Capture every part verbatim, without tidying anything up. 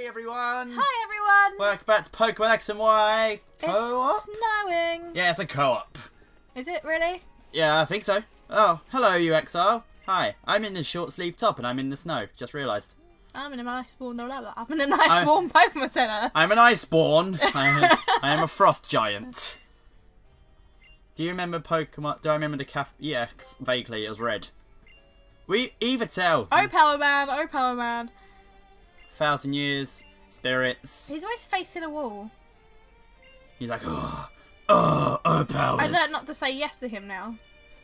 Hey everyone! Hi everyone! Welcome back to Pokemon X and Y co-op. It's snowing. Yeah, it's a co-op. Is it really? Yeah, I think so. Oh, hello you Exile. Hi, I'm in the short sleeve top and I'm in the snow. Just realised. I'm in a nice warm. No, I'm in a nice I'm, warm Pokemon Center. I'm an Iceborn. I, I am a frost giant. Do you remember Pokemon? Do I remember the caf? Yeah, vaguely. It was red. We Evitel. Oh Power Man! Oh Power Man! Thousand years, spirits. He's always facing a wall. He's like, oh, oh, oh, powers. I learned not to say yes to him now.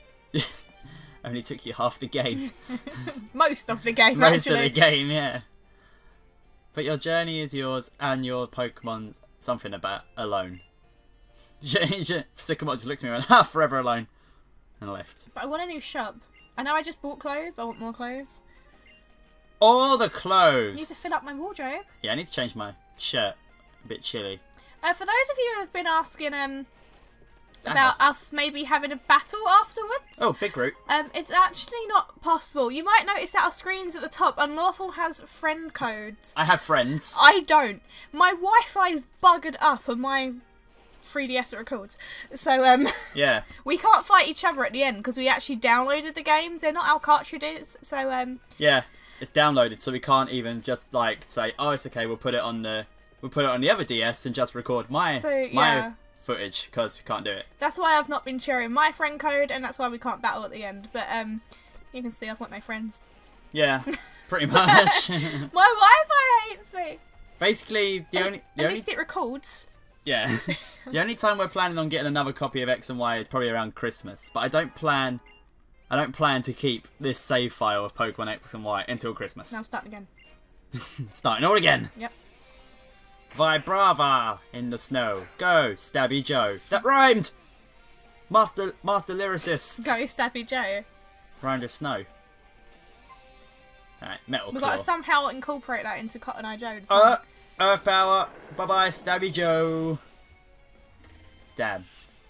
Only took you half the game. Most of the game, Most actually. of the game, yeah. But your journey is yours, and your Pokemon something about alone. Sycamore just looked at me and went, ha, forever alone, and left. But I want a new shop. I know I just bought clothes, but I want more clothes. All the clothes. I need to fill up my wardrobe. Yeah, I need to change my shirt. A bit chilly. Uh, for those of you who have been asking um about us maybe having a battle afterwards. Oh, Big Root. Um, it's actually not possible. You might notice that our screens at the top, Unlawful has friend codes. I have friends. I don't. My Wi-Fi is buggered up on my three D S it records. So, um... Yeah. we can't fight each other at the end because we actually downloaded the games. They're not our cartridges, so, um... Yeah, it's downloaded, so we can't even just, like, say, oh, it's okay, we'll put it on the... We'll put it on the other D S and just record my... So, yeah. my footage, because we can't do it. That's why I've not been sharing my friend code, and that's why we can't battle at the end. But, um... you can see I've got no friends. Yeah, pretty much. My Wi-Fi hates me! Basically, the At, only... The at only least it records. Yeah. The only time we're planning on getting another copy of X and Y is probably around Christmas. But I don't plan... I don't plan to keep this save file of Pokemon X and Y until Christmas. Now I'm starting again. Starting all again. Yep. Vibrava in the snow. Go, Stabby Joe. That rhymed! Master Master Lyricist. Go, Stabby Joe. Rhymed with snow. Alright, Metal We've Claw. got to somehow incorporate that into Cotton Eye Joe. Uh, Earth Power. Bye-bye, Stabby Joe. Damn.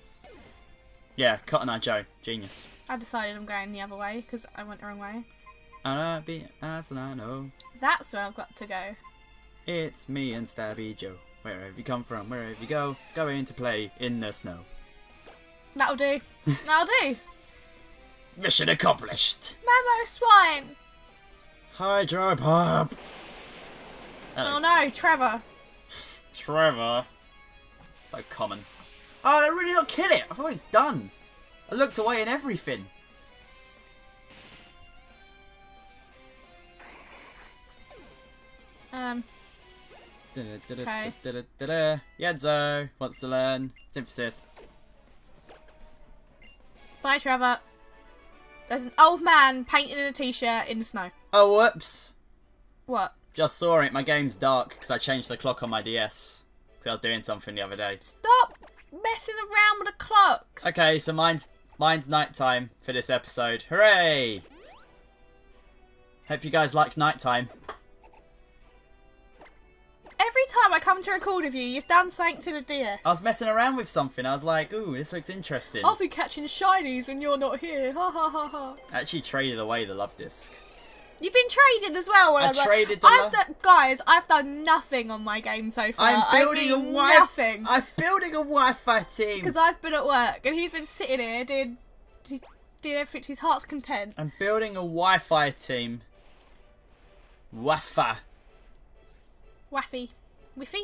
Yeah, Cotton Eye Joe. Genius. I decided I'm going the other way because I went the wrong way. I be as and I know. That's where I've got to go. It's me and Stabby Joe. Wherever you come from, wherever you go, going to play in the snow. That'll do. That'll do. Mission accomplished. Mamo Swine. Hydro Pump. Oh no, Trevor. Trevor. So common. Oh, they really not kill it. I thought it's done. I looked away and everything. Um. Okay. Yenzo wants to learn Synthesis. Bye, Trevor. There's an old man painted in a t-shirt in the snow. Oh, whoops. What? Just saw it. My game's dark because I changed the clock on my D S. Because I was doing something the other day. Stop messing around with the clocks. Okay, so mine's mine's nighttime for this episode. Hooray! Hope you guys like nighttime. Every time I come to record with you, you've done something to the D S. I was messing around with something. I was like, ooh, this looks interesting. I'll be catching shinies when you're not here. Ha ha ha ha. I actually traded away the love disc. You've been trading as well. When I I'm like, traded the I've lo- done, guys, I've done nothing on my game so far. I'm building I a mean Wi- nothing. I'm building a Wi-Fi team. Because I've been at work and he's been sitting here doing, he's doing everything to his heart's content. I'm building a Wi-Fi team. Wi-Fi. Waffy. Whiffy?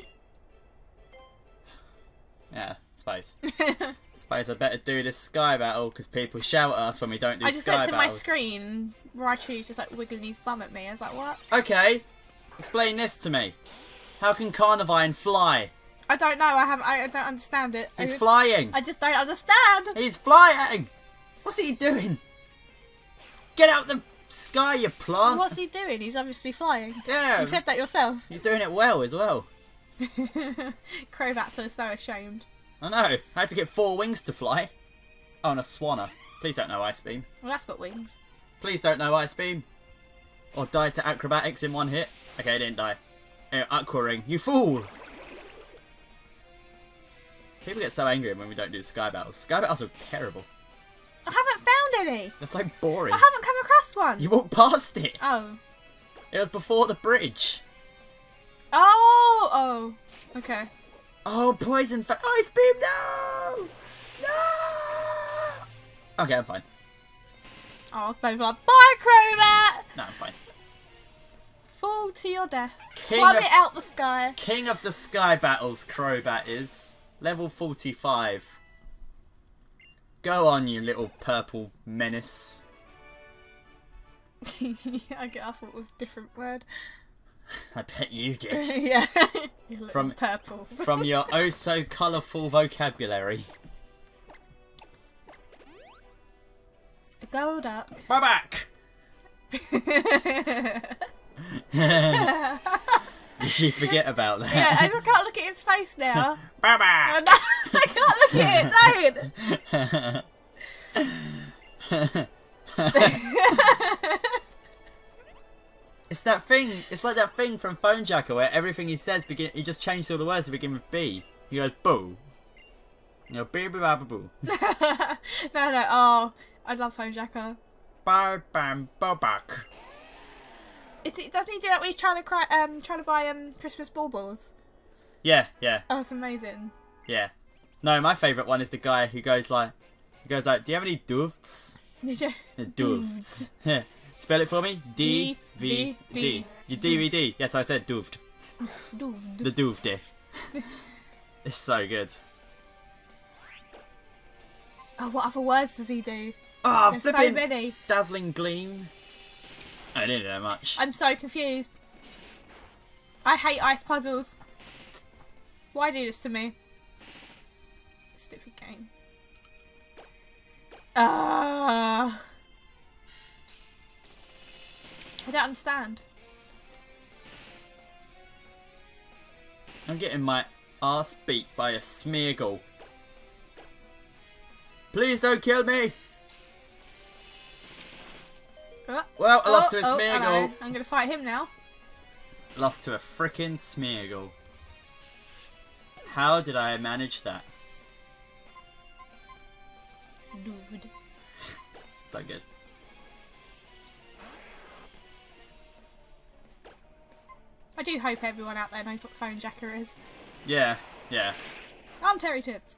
Yeah, suppose. Suppose I better do this Sky Battle because people shout at us when we don't do I just Sky looked at my Battles. screen, Raichu's just like wiggling his bum at me. I was like, what? Okay, explain this to me. How can Carnivine fly? I don't know. I haven't. I, I don't understand it. He's I, flying. I just don't understand. He's flying. What's he doing? Get out the sky, you plant. What's he doing? He's obviously flying. Yeah. You said that yourself. He's doing it well as well. Crobat feels so ashamed. I know. I had to get four wings to fly. Oh, and a Swanner. Please don't know Ice Beam. Well, that's got wings. Please don't know Ice Beam. Or die to acrobatics in one hit. Okay, I didn't die. Ew, Aqua Ring. You fool! People get so angry when we don't do Sky Battles. Sky Battles are terrible. I haven't found any. They're so boring. I haven't come across one. You walked past it. Oh. It was before the bridge. Oh, Okay. Oh, poison fa- Ice beam, no! No! Okay, I'm fine. Oh, both like, bye, Crobat! No, I'm fine. Fall to your death. King Plummet of- out the sky. King of the Sky Battles, Crobat is. Level forty-five. Go on, you little purple menace. I get. I thought it was a different word. I bet you did. Yeah. You little From- purple. From your oh so colourful vocabulary. A gold duck. Bye back! Did you forget about that? Yeah, I can't look at his face now. Bye back! Oh, no, I can't look at it. Don't. It's that thing. It's like that thing from Phone Jacker where everything he says begin. He just changed all the words to begin with B. He goes boo. You know, boo boo boo boo. No, no. Oh, I love Phone Jacker. Bye bam bye back. Is it? Doesn't he do that when he's trying to cry? Um, trying to buy um Christmas baubles? Yeah, yeah, Oh, it's amazing. yeah. No, my favourite one is the guy who goes like, he goes like, do you have any doofs? Did you? Doofs. Spell it for me. D V D. Your D V D. Yes, I said doofed. Doofed. The doofed. It's so good. Oh, what other words does he do? Oh, There's so flipping many. dazzling gleam. I didn't know much. I'm so confused. I hate ice puzzles. Why do this to me? Stupid game. Ah. I don't understand. I'm getting my ass beat by a Smeargle. Please don't kill me. Oh, Well, I lost oh, to a oh, Smeargle. hello. I'm going to fight him now. Lost to a frickin' Smeargle. How did I manage that? Dude. So good. I do hope everyone out there knows what Phone Jacker is. Yeah, yeah. I'm Terry Tibbs.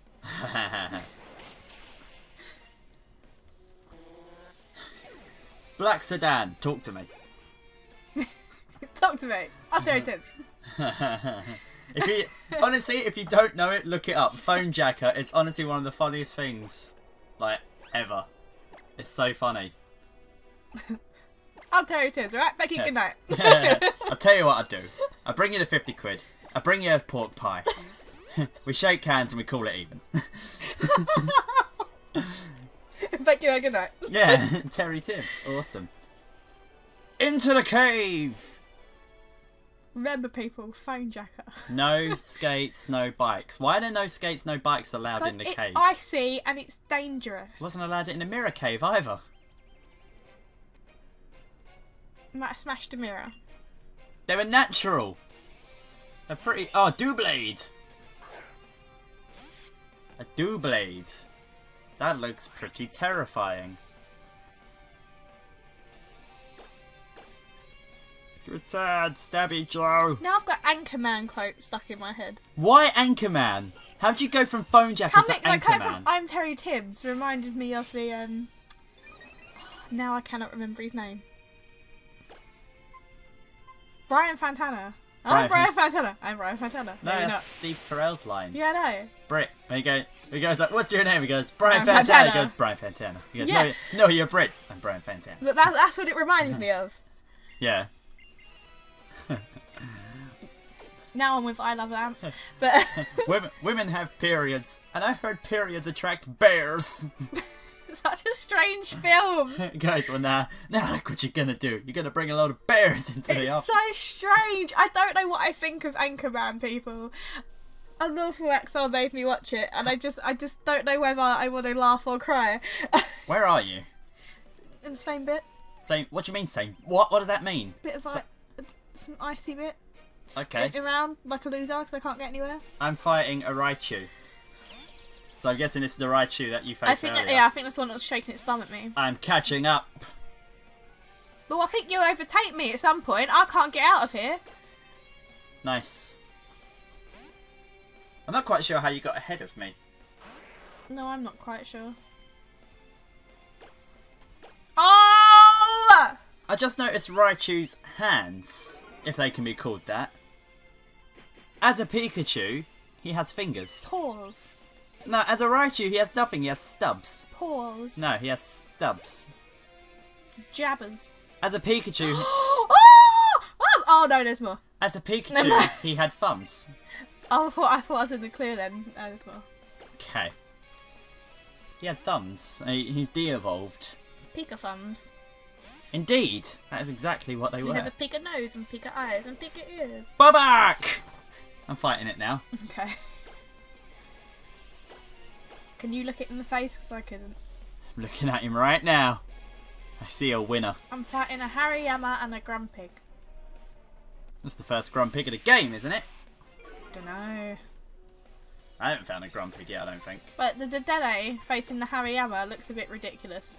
Black Sedan, talk to me. Talk to me. I'm Terry Tibbs. If you honestly, if you don't know it, look it up. Phone Jacker is honestly one of the funniest things, like ever. It's so funny. I'm Terry Tibbs, alright? Thank you, Yeah. good night. I'll tell you what I do. I bring you the fifty quid. I bring you a pork pie. We shake hands and we call it even. Thank you, good night. Yeah, Terry Tibbs, awesome. Into the cave. Remember, people, Phone Jacker. No skates, no bikes. Why are there no skates, no bikes allowed Because in the it's cave? icy and it's dangerous. Wasn't allowed it in the mirror cave either. Might have smashed a mirror. They were natural. They're pretty. Oh, Doublade. A Doublade. That looks pretty terrifying. Return, Stabby Joe. Now I've got Anchorman quote stuck in my head. Why Anchorman? How'd you go from Phone Jacker Coming, to like, coming from Anchorman? I'm Terry Tibbs reminded me of the, um... Now I cannot remember his name. Brian Fantana. I'm Brian- Brian Fantana. I'm Brian Fantana. No, No, you're that's not. Steve Carell's line. Yeah, I know. Brit. And he, go, he goes like, what's your name? He goes, Brian Brian Fantana. He Fantana. goes, Brian Fantana. He goes, Yeah. no, no, you're Brit. I'm Brian Fantana. That, that, that's what it reminded me of. Yeah. Now I'm with I Love Lamp. But women, women have periods, and I heard periods attract bears. such a strange film. Guys, well now, now look what you're gonna do. You're gonna bring a load of bears into the It's office. so strange. I don't know what I think of Anchorman, people. Unlawful Exile made me watch it, and I just, I just don't know whether I want to laugh or cry. Where are you? In the same bit, Same. What do you mean same? What? What does that mean? bit of Sa- like some icy bit. Okay. Skating around like a loser because I can't get anywhere. I'm fighting a Raichu. So I'm guessing it's the Raichu that you faced I think earlier. that, yeah, I think that's the one that was shaking its bum at me. I'm catching up. Well, I think you overtake me at some point. I can't get out of here. Nice. I'm not quite sure how you got ahead of me. No, I'm not quite sure. Oh! I just noticed Raichu's hands, if they can be called that. As a Pikachu, he has fingers. Paws. No, as a Raichu, he has nothing. He has stubs. Paws. No, he has stubs. Jabbers. As a Pikachu... oh! Oh! Oh, no, there's more. As a Pikachu, he had thumbs. Oh, I thought I thought I was in the clear then. No, there's more. Okay. He had thumbs. He, he's de-evolved. Pika thumbs. Indeed. That is exactly what they He were. has a Pika nose and Pika eyes and Pika ears. Bye-back! I'm fighting it now. Okay. Can you look it in the face? Because I couldn't. I'm looking at him right now. I see a winner. I'm fighting a Hariyama and a Grumpig. That's the first Grumpig of the game, isn't it? Dunno. I haven't found a Grumpig yet, I don't think. But the Dedenne facing the Hariyama looks a bit ridiculous.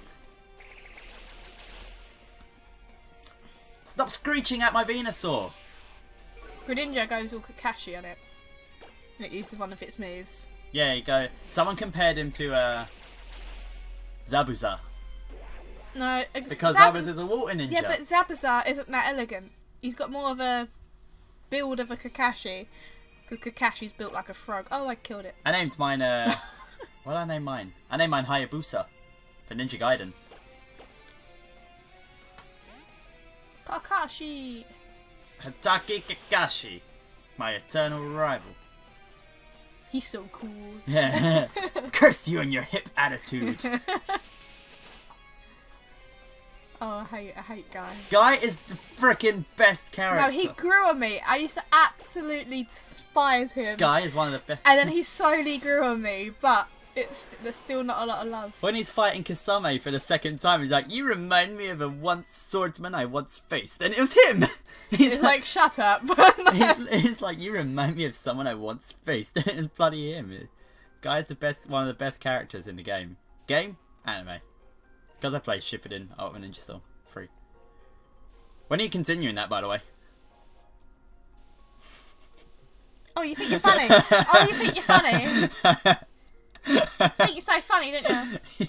Stop screeching at my Venusaur! Greninja goes all Kakashi on it. And it uses one of its moves. Yeah, you go. Someone compared him to uh, Zabuza. No, ex- Because Zab- Zabuza's a water ninja. Yeah, but Zabuza isn't that elegant. He's got more of a build of a Kakashi. Because Kakashi's built like a frog. Oh, I killed it. I named mine, uh... what did I name mine? I named mine Hayabusa. For Ninja Gaiden. Kakashi! Hatake Kakashi. My eternal rival. He's so cool. Yeah. Curse you and your hip attitude. Oh, I hate, I hate Guy. Guy is the freaking best character. No, he grew on me. I used to absolutely despise him. Guy is one of the best. And then he slowly grew on me, but it's there's still not a lot of love. When he's fighting Kasame for the second time, he's like, "You remind me of a once swordsman I once faced," and it was him. He's It's like, shut up. he's, he's like, "You remind me of someone I once faced." It's bloody him. Guy's the best, one of the best characters in the game. Game, anime. It's because I play Shippuden Ultimate Ninja Storm free. When are you continuing that, by the way? Oh, you think you're funny? Oh, you think you're funny? You think you're so funny, don't you?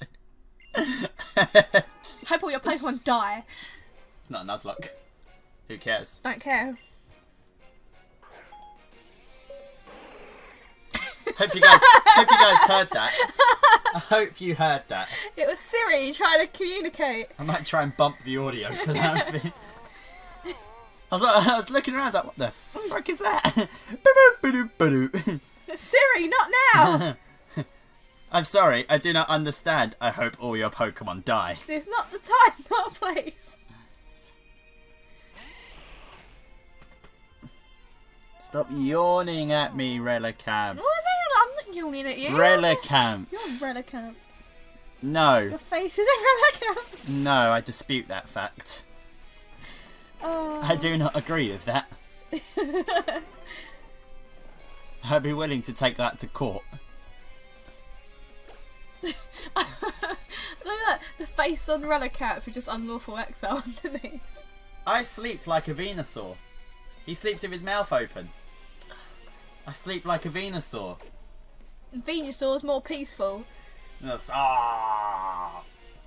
Yeah. Hope all your Pokemon die. It's not a Nuzlocke. Who cares? Don't care. Hope you guys, hope you guys heard that. I hope you heard that. It was Siri trying to communicate. I might try and bump the audio for that. I was, like, I was looking around, I was like, what the fuck is that? Siri, not now! I'm sorry, I do not understand. I hope all your Pokemon die. It's not the time, not a place. Stop yawning at me, Relicamp. What are they on? I'm not yawning at you. Relicamp. You're a Relicamp. No. Your face is a Relicamp. No, I dispute that fact. Oh. I do not agree with that. I'd be willing to take that to court. Look at that. The face on Relicamp for just unlawful exile underneath. I sleep like a Venusaur. He sleeps with his mouth open. I sleep like a Venusaur. Venusaur's more peaceful. That's, ah.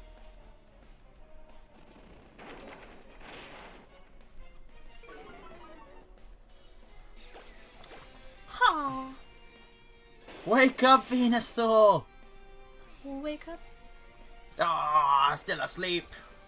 Ha! Wake up, Venusaur! Wake up. Ah, still asleep.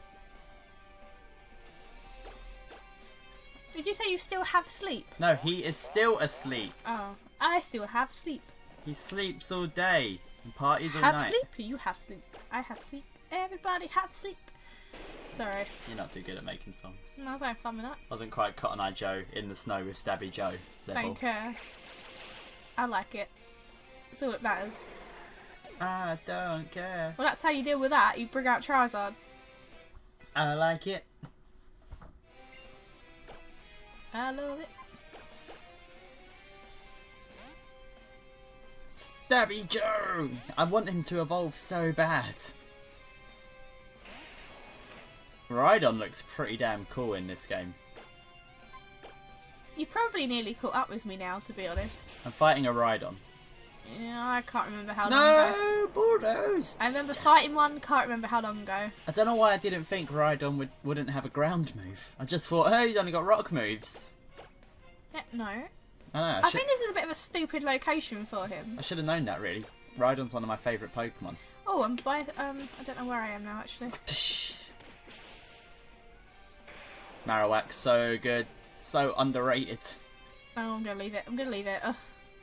Did you say you still have sleep? No, he is still asleep. Oh, I still have sleep. He sleeps all day and parties all Have night. sleep? You have sleep. I have sleep. Everybody have sleep. Sorry. You're not too good at making songs. No, I was having fun with that. Wasn't quite Cotton Eye Joe in the snow with Stabby Joe level. Don't care. I like it. That's all that matters. I don't care. Well, that's how you deal with that. You bring out Charizard. I like it. I love it. Stabby Joe! I want him to evolve so bad. Rhydon looks pretty damn cool in this game. You probably nearly caught up with me now, to be honest. I'm fighting a Rhydon. Yeah, I can't remember how long ago. No, bulldoze! I remember fighting one, can't remember how long ago. I don't know why I didn't think Rhydon would, wouldn't have a ground move. I just thought, hey, he's only got rock moves. Yeah, no. I know. I, I should, think this is a bit of a stupid location for him. I should have known that, really. Rhydon's one of my favourite Pokemon. Oh, I'm by. Um, I don't know where I am now, actually. Marowak, so good. So underrated. Oh, I'm gonna leave it. I'm gonna leave it. Ugh.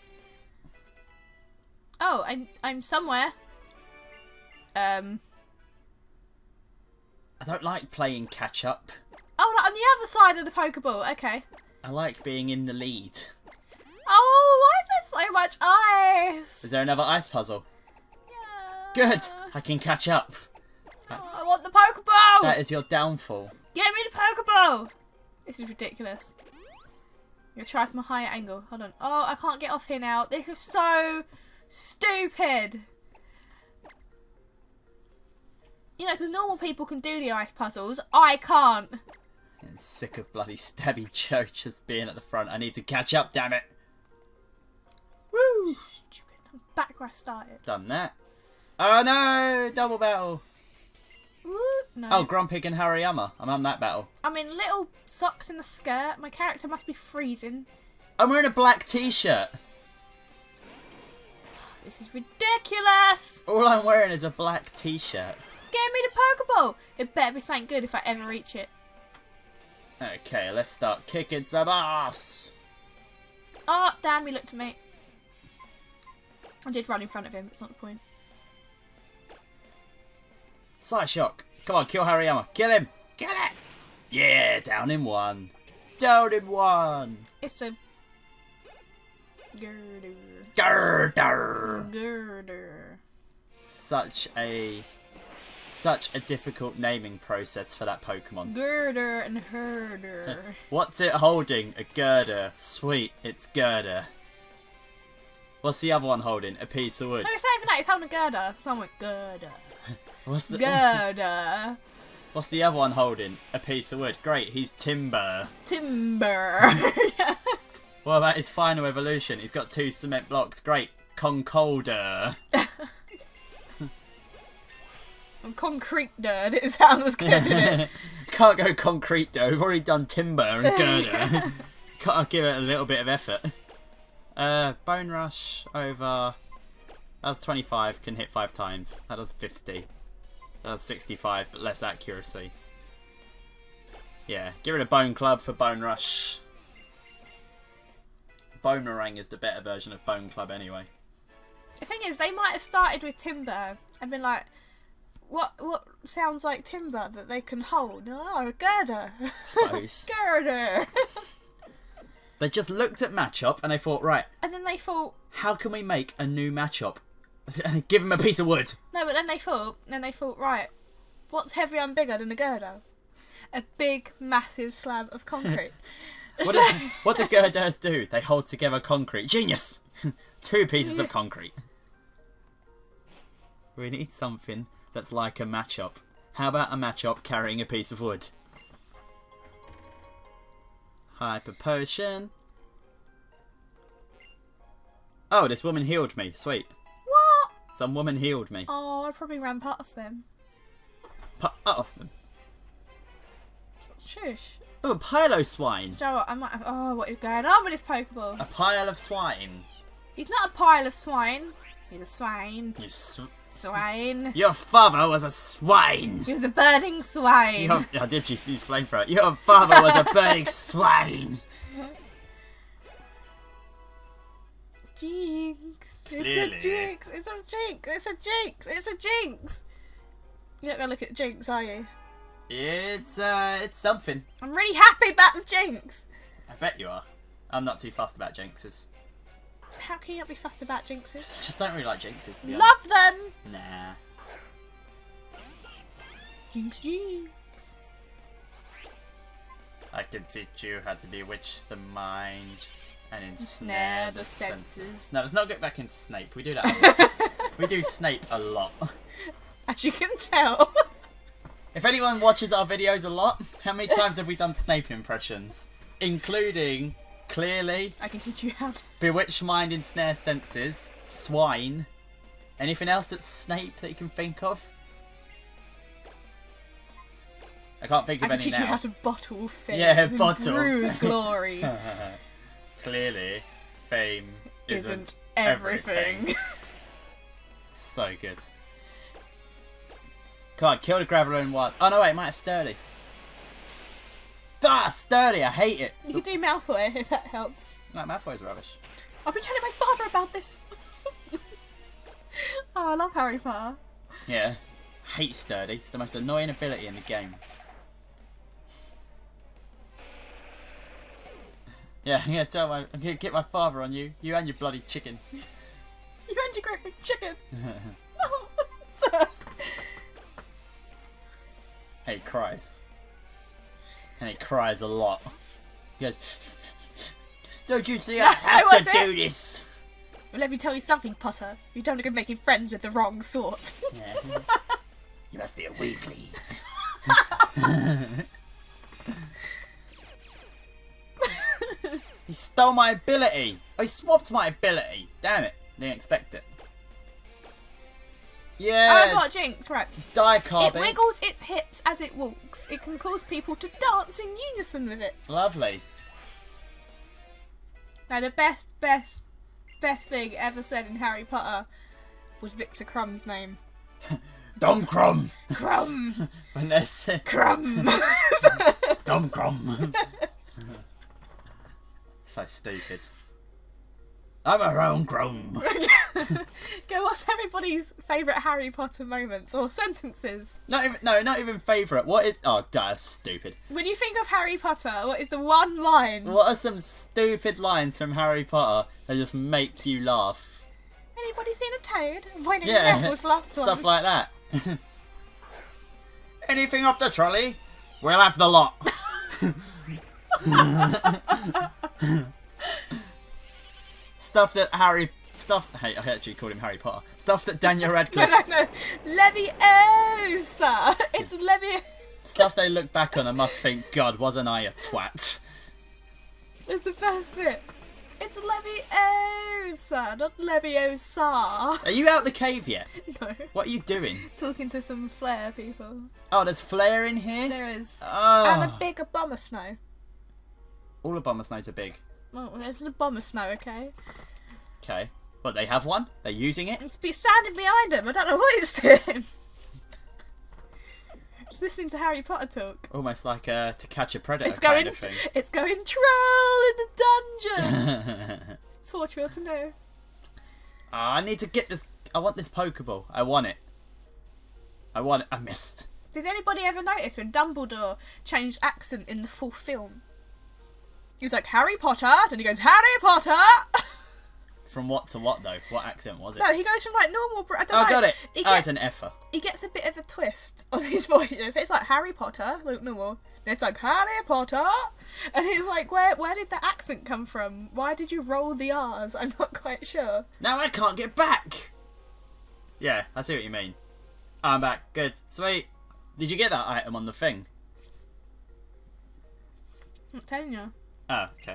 Oh, I'm I'm somewhere. Um. I don't like playing catch up. Oh, no, on the other side of the Pokeball. Okay. I like being in the lead. Oh, why is there so much ice? Is there another ice puzzle? Yeah. Good! I can catch up. Oh, I want the Pokeball! That is your downfall. Give me the Pokeball! This is ridiculous. I'm gonna try from a higher angle. Hold on. Oh, I can't get off here now. This is so stupid. You know, because normal people can do the ice puzzles. I can't. I'm sick of bloody Stabby Joe just being at the front. I need to catch up, damn it. Woo! Stupid. I'm back where I started. Done that. Oh no! Double battle. Woo. No. Oh, Grumpig and Hariyama. I'm on that battle. I'm in little socks and a skirt. My character must be freezing. I'm wearing a black t-shirt. This is ridiculous. All I'm wearing is a black t-shirt. Give me the Pokeball. It better be something good if I ever reach it. Okay, let's start kicking some ass. Oh, damn, he looked at me. I did run in front of him, it's not the point. Psyshock. Come on, kill Hariyama. Kill him. Kill it. Yeah, down in one. Down in one. It's the... Girder. Girder. Girder. Such a... Such a difficult naming process for that Pokemon. Girder and herder. What's it holding? A girder. Sweet, it's girder. What's the other one holding? A piece of wood. No, it's not even that, it's holding a girder. Someone girder. What's the Girder. What's the other one holding? A piece of wood. Great, he's Timber. Timber. What about his final evolution? He's got two cement blocks. Great, Concolder. Concrete nerd, it sounds good, doesn't it? Can't go concrete though, we've already done timber and girder. Gotta give it a little bit of effort. Uh, Bone Rush over... That was twenty-five, can hit five times. That does fifty. That does sixty-five, but less accuracy. Yeah, get rid of Bone Club for Bone Rush. Boomerang is the better version of Bone Club anyway. The thing is, they might have started with timber and been like, What what sounds like timber that they can hold? Oh, a girder. Suppose. Girder. They just looked at matchup and they thought, right, And then they thought, how can we make a new matchup? Give him a piece of wood. no, but then they thought, then they thought, right, what's heavier and bigger than a girder? A big, massive slab of concrete. What do, what do girders do? They hold together concrete. Genius! Two pieces of concrete. We need something that's like a matchup. How about a matchup carrying a piece of wood? Hyper Potion. Oh, this woman healed me. Sweet. What? Some woman healed me. Oh, I probably ran past them. Past them. Shush. Oh, a Pilo Swine. Do you know what? I might have, oh, what is going on with this Pokeball? A pile of swine. He's not a pile of swine. He's a swine. You sw Swine. Your father was a swine. He was a birding swine. Your, I did just use flamethrower. Your father was a burning swine. Jinx. Clearly. It's a jinx. It's a jinx. It's a jinx. It's a jinx. You're not going to look at Jinx, are you? It's, uh, it's something. I'm really happy about the Jinx. I bet you are. I'm not too fussed about jinxes. How can you not be fussed about Jinxes? I just don't really like jinxes, to be honest. Love them. Nah. Jinx, Jinx. I can teach you how to bewitch the mind and ensnare Snare the, the senses. senses. No, let's not get back into Snape. We do that a lot. We do Snape a lot. As you can tell. If anyone watches our videos a lot, how many times have we done Snape impressions? Including Clearly. I can teach you how to. Bewitch mind, ensnare senses, swine. Anything else that's Snape that you can think of? I can't think I of can any teach now. you how to bottle fame. Yeah, and bottle. brew glory. Clearly, fame isn't, Isn't everything. everything. So good. Come on, kill the Graveler in one. Oh no, wait, it might have Sturdy. Ah, Sturdy, I hate it. You can do Malfoy if that helps. No, Malfoy's rubbish. I've been telling my father about this. Oh, I love Harry Potter. Yeah, hate Sturdy. It's the most annoying ability in the game. Yeah, I'm gonna tell my, I'm gonna get my father on you. You and your bloody chicken. You and your great big chicken. Hey, he cries. And he cries a lot. He goes, don't you see I have was to it? do this? Well, let me tell you something, Potter. You don't go making friends with the wrong sort. Yeah. You must be a Weasley. He stole my ability. Oh, he swapped my ability. Damn it. Didn't expect it. Yeah. Oh, I got Jinx, right. Die It carbon. wiggles its hips as it walks. It can cause people to dance in unison with it. Lovely. Now, the best, best, best thing ever said in Harry Potter was Victor Crumb's name. Dom Crumb. Crumb! When they're sick. Crumb! Dom Crumb. So stupid. I'm a wrong crumb. Go, what's everybody's favourite Harry Potter moments or sentences? Not even, no, not even favourite. What is? Oh, that's stupid. When you think of Harry Potter, what is the one line? What are some stupid lines from Harry Potter that just make you laugh? Anybody seen a toad? Avoiding Yeah, Neville's last stuff one. like that. Anything off the trolley? We'll have the lot. Stuff that Harry. Stuff. Hey, I actually called him Harry Potter. Stuff that Daniel No, Radcliffe. no, no. Leviosa! It's Leviosa. Stuff they look back on and must think, God, wasn't I a twat? It's the first bit. It's Leviosa, not Leviosa. Are you out the cave yet? No. What are you doing? Talking to some flare people. Oh, there's Flare in here? There is. Oh. And a big bomber snow. All the bomber snows are big. Oh, it's a bomber snow, okay? Okay. But they have one? They're using it? It's be standing behind him. I don't know what it's doing. Just listening to Harry Potter talk. Almost like uh, To Catch a Predator It's going. kind of thing. It's going troll in the dungeon. Four trill to know. Oh, I need to get this. I want this Pokeball. I want it. I want it. I missed. Did anybody ever notice when Dumbledore changed accent in the full film? He was like, Harry Potter, then he goes, Harry Potter! From what to what, though? What accent was it? No, he goes from like normal... Br- I don't oh, know. got it. He, oh, get, it's an effer. he gets a bit of a twist on his voice. It's like Harry Potter, like normal. And it's like, Harry Potter! And he's like, where where did the accent come from? Why did you roll the R's? I'm not quite sure. Now I can't get back! Yeah, I see what you mean. I'm back. Good. Sweet. Did you get that item on the thing? I'm not telling you. Oh, okay.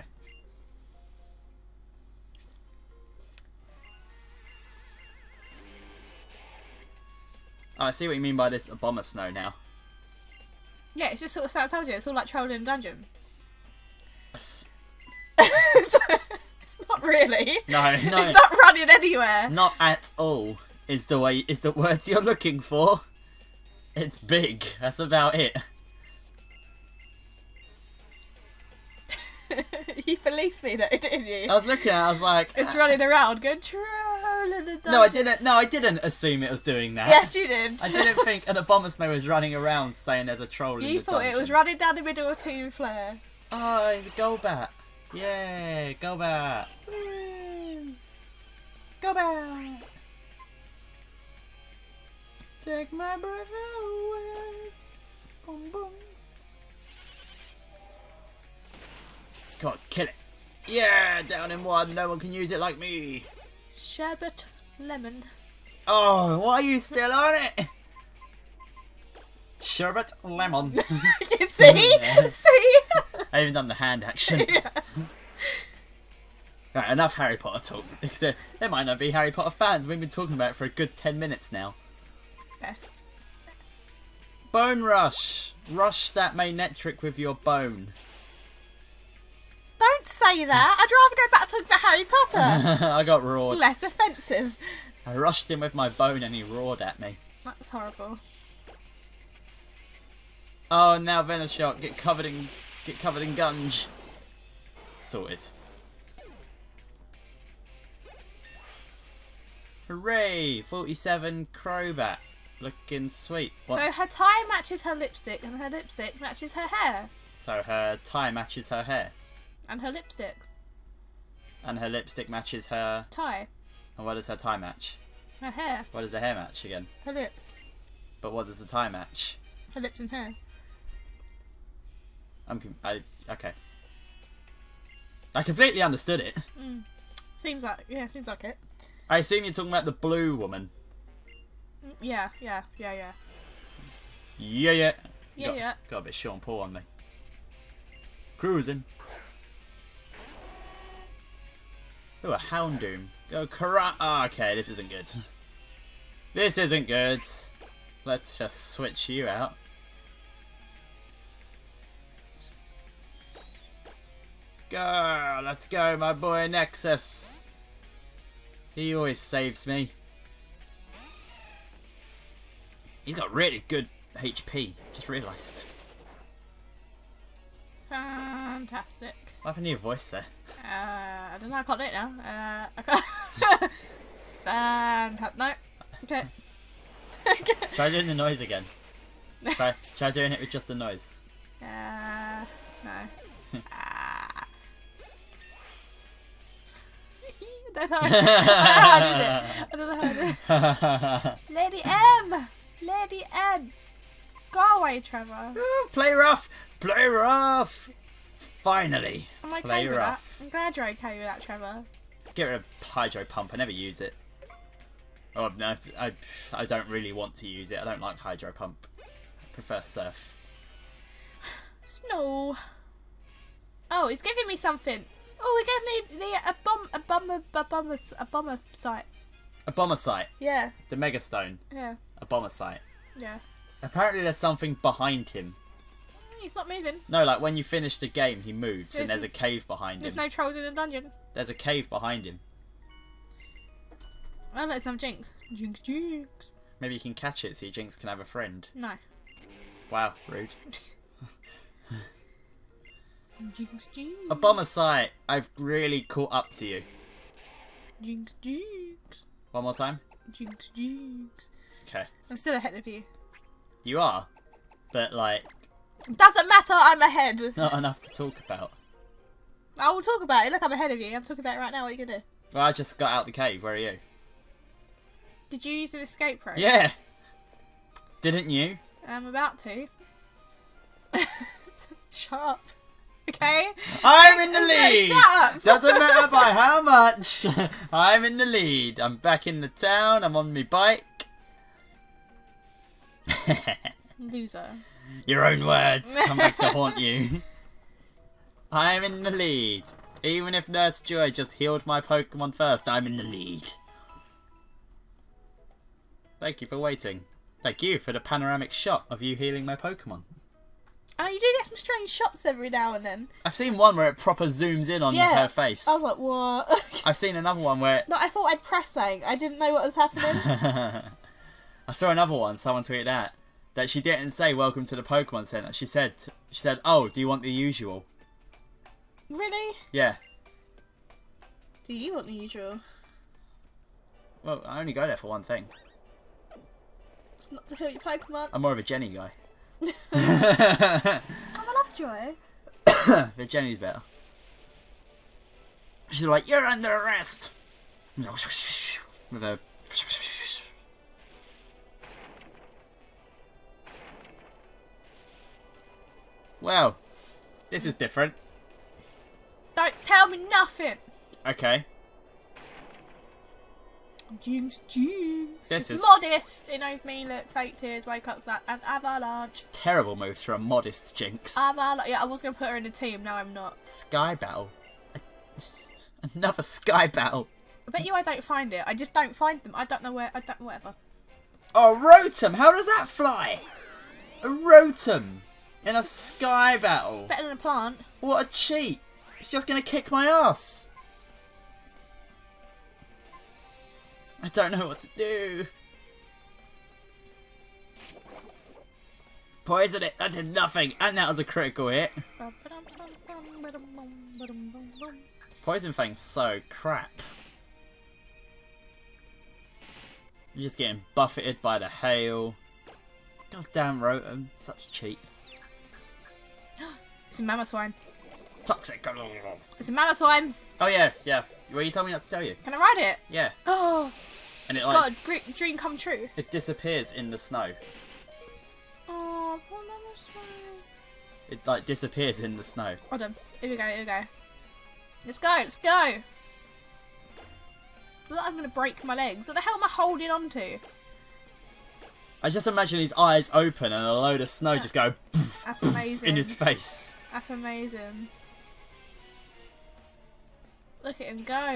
Oh, I see what you mean by this bomber snow now. Yeah, it's just sort of, I told you, it's all like trolling in a dungeon. It's... It's not really. No, no. It's not running anywhere. Not at all. Is the way is the words you're looking for. It's big. That's about it. You believed me though, didn't you? I was looking at it, I was like... It's ah. running around going troll in the dungeon. No, I didn't. No, I didn't assume it was doing that. Yes, you did. I didn't think an Abomasnow was running around saying there's a troll in the You thought dungeon. it was running down the middle of Team Flare. Oh, it's a Golbat. Yay, Golbat. Golbat. Take my breath away. Boom, boom. God, kill it. Yeah, down in one. No one can use it like me. Sherbet lemon. Oh, why are you still on it? Sherbet lemon. You see? Yeah. See? I even done the hand action. Yeah. Right, enough Harry Potter talk. Because there, there might not be Harry Potter fans. We've been talking about it for a good ten minutes now. Best. Bone Rush. Rush that Maynetric with your bone. Don't say that. I'd rather go back to talking about Harry Potter. I got roared. It's less offensive. I rushed him with my bone and he roared at me. That's horrible. Oh, and now Venoshock. Get covered in, get covered in gunge. Sorted. Hooray! forty-seven Crobat. Looking sweet. What? So her tie matches her lipstick, and her lipstick matches her hair. So her tie matches her hair. And her lipstick. And her lipstick matches her... Tie. And what does her tie match? Her hair. What does the hair match again? Her lips. But what does the tie match? Her lips and hair. I'm... com- I... Okay. I completely understood it. Mm. Seems like... Yeah, seems like it. I assume you're talking about the blue woman. Mm, yeah, yeah, yeah, yeah. Yeah, yeah. Yeah, got, yeah. Got a bit Sean Paul on me. Cruising. Oh, a Houndoom. Go Kara. Oh, okay, this isn't good. This isn't good. Let's just switch you out. Go! Let's go, my boy Nexus. He always saves me. He's got really good H P. Just realised. Fantastic. What happened to your voice there? Uh, I don't know, I can't do it now. Uh, I can't. Fantastic. No. Okay. Try doing the noise again. Try, try doing it with just the noise. Uh, no. Ah. I don't know. I don't know how I did it. I don't know how I did it. Lady M! Lady M! Go away, Trevor. Ooh, play rough! Play rough! Finally! I'm okay play with rough. that. I'm glad you're okay with that, Trevor. Get rid of Hydro Pump. I never use it. Oh, no, I, I don't really want to use it. I don't like Hydro Pump. I prefer Surf. Snow. Oh, he's giving me something. Oh, he gave me the a bomb, a bomber, a bomber, a bomber site. A Bomber Site. Yeah, The Mega Stone. yeah, A Bomber Site. yeah. Apparently there's something behind him. He's not moving. No, like when you finish the game, he moves There's and there's n- a cave behind There's him. no trolls in the dungeon. There's a cave behind him. Well, let's have Jinx. Jinx, Jinx. Maybe you can catch it so your Jinx can have a friend. No. Wow, rude. Jinx, Jinx. A Bomber Site. I've really caught up to you. Jinx, Jinx. One more time. Jinx, Jinx. Okay. I'm still ahead of you. You are, but like Doesn't matter, I'm ahead. not enough to talk about. I will talk about it. Look, I'm ahead of you. I'm talking about it right now. What are you going to do? Well, I just got out the cave. Where are you? Did you use an escape rope? Yeah. Didn't you? I'm about to. Shut up. Okay? I'm in the lead. Shut up. Doesn't matter by how much. I'm in the lead. I'm back in the town. I'm on my bike. Loser. Your own words come back to haunt you. I'm in the lead. Even if Nurse Joy just healed my Pokemon first, I'm in the lead. Thank you for waiting. Thank you for the panoramic shot of you healing my Pokemon. Oh, you do get some strange shots every now and then. I've seen one where it proper zooms in on Yeah. her face. I was like, what? I've seen another one where... No, I thought I'd press something. I didn't know what was happening. I saw another one, someone tweeted out, that she didn't say welcome to the Pokemon Center. She said, she said, oh, do you want the usual? Really? Yeah. Do you want the usual? Well, I only go there for one thing. It's not to heal your Pokemon. I'm more of a Jenny guy. I'm a Lovejoy. But Jenny's better. She's like, you're under arrest! With a... Well, this is different. Don't tell me nothing. Okay. Jinx, jinx. This It's is- modest. It knows me. Look, fake tears, wake up, that, and avalanche. Terrible moves for a modest Jinx. Avalanche. Yeah, I was gonna put her in the team. Now I'm not. Sky Battle. I, Another sky battle. I bet you I don't find it. I just don't find them. I don't know where. I don't. Whatever. Oh, Rotom! How does that fly? A Rotom in a sky battle. Better than a plant. What a cheat! It's just gonna kick my ass. I don't know what to do. Poison it. That did nothing, and that was a critical hit. Poison Fang's so crap. You're just getting buffeted by the hail. Goddamn Rotom, such a cheat. It's a Mamoswine. Toxic. It's a Mamoswine. Oh yeah, yeah. Well, you told me not to tell you. Can I ride it? Yeah. Oh. And it like God, great dream come true. it disappears in the snow. Oh, poor Mamoswine. It like disappears in the snow. Hold on. Here we go. Here we go. Let's go. Let's go. Look like I'm gonna break my legs. What the hell am I holding on to? I just imagine his eyes open and a load of snow just go That's amazing. in his face. That's amazing. Look at him go.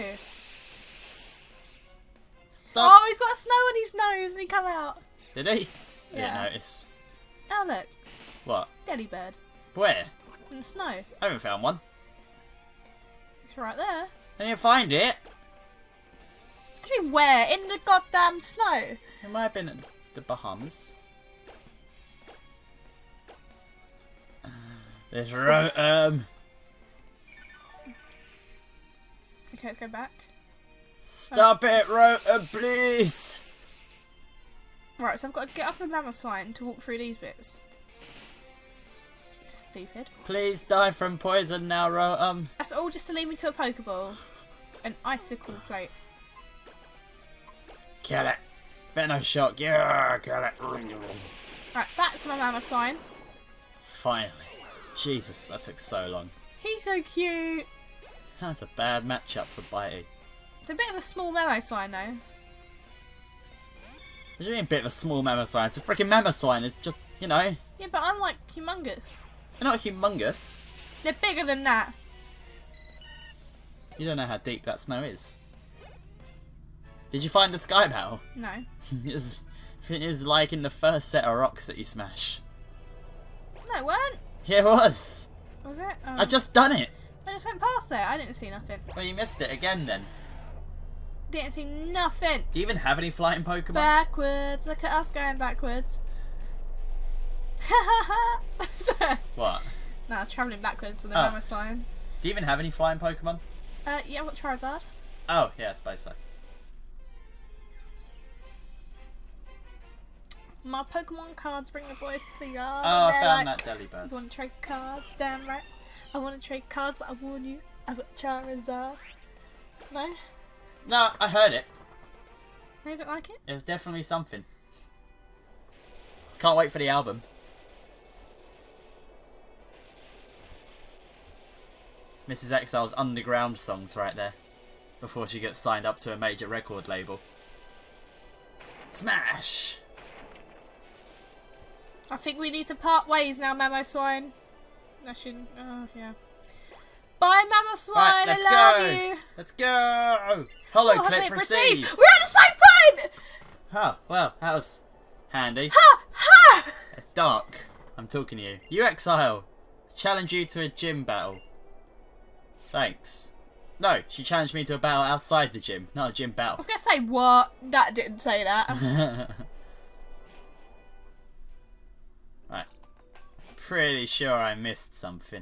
Stop. Oh, he's got snow on his nose and he come out. Did he? I Yeah. didn't notice. Oh look, What? Delibird Where? in the snow. I haven't found one. It's right there. I didn't find it. Actually, where? In the goddamn snow. It might have been in the Bahamas. This Rotom. Okay, let's go back. Stop it, Rotom, please. Right, so I've got to get off the Mamoswine to walk through these bits. Stupid. Please die from poison now, Rotom. That's all just to lead me to a Pokeball. An icicle plate. Kill it. Venoshock, yeah, kill it. Right, back to my Mamoswine. Finally. Jesus, that took so long. He's so cute. That's a bad matchup for Bitey. It's a bit of a small Mamoswine though. What do you mean a bit of a small Mamoswine? It's a freaking Mamoswine. It's just, you know, Yeah, but I'm like humongous. they're not humongous. They're bigger than that. You don't know how deep that snow is. Did you find the sky battle? No. It's it is like in the first set of rocks that you smash. No, it weren't. Yeah, it was. Was it? Oh. I just done it. I just went past there. I didn't see nothing. Well, you missed it again then. Didn't see nothing. Do you even have any flying Pokemon? Backwards. Look at us going backwards. What? No, I was travelling backwards on the Oh. Mamoswine. Do you even have any flying Pokemon? Uh, yeah, I've got Charizard. Oh, yeah, I suppose so. My Pokemon cards bring the boys to the yard. Oh, and I they're found like, that Delibird. You want to trade cards? Damn right. I want to trade cards, but I warn you, I've got Charizard. No? No, I heard it. No, you don't like it? It was definitely something. Can't wait for the album. Missus Exile's underground songs right there. Before she gets signed up to a major record label. Smash! I think we need to part ways now, Mamoswine. I should. Oh, yeah. Bye, Mamoswine. Right, let's I love go. you. Let's go! Hollow Oh, clip okay, proceed! We're at the same point! Oh, well, that was handy. Ha! Ha! It's dark. I'm talking to you. You Exile! Challenge you to a gym battle. Thanks. No, she challenged me to a battle outside the gym, not a gym I battle. was going to say, what? That didn't say that. Right. Pretty sure I missed something.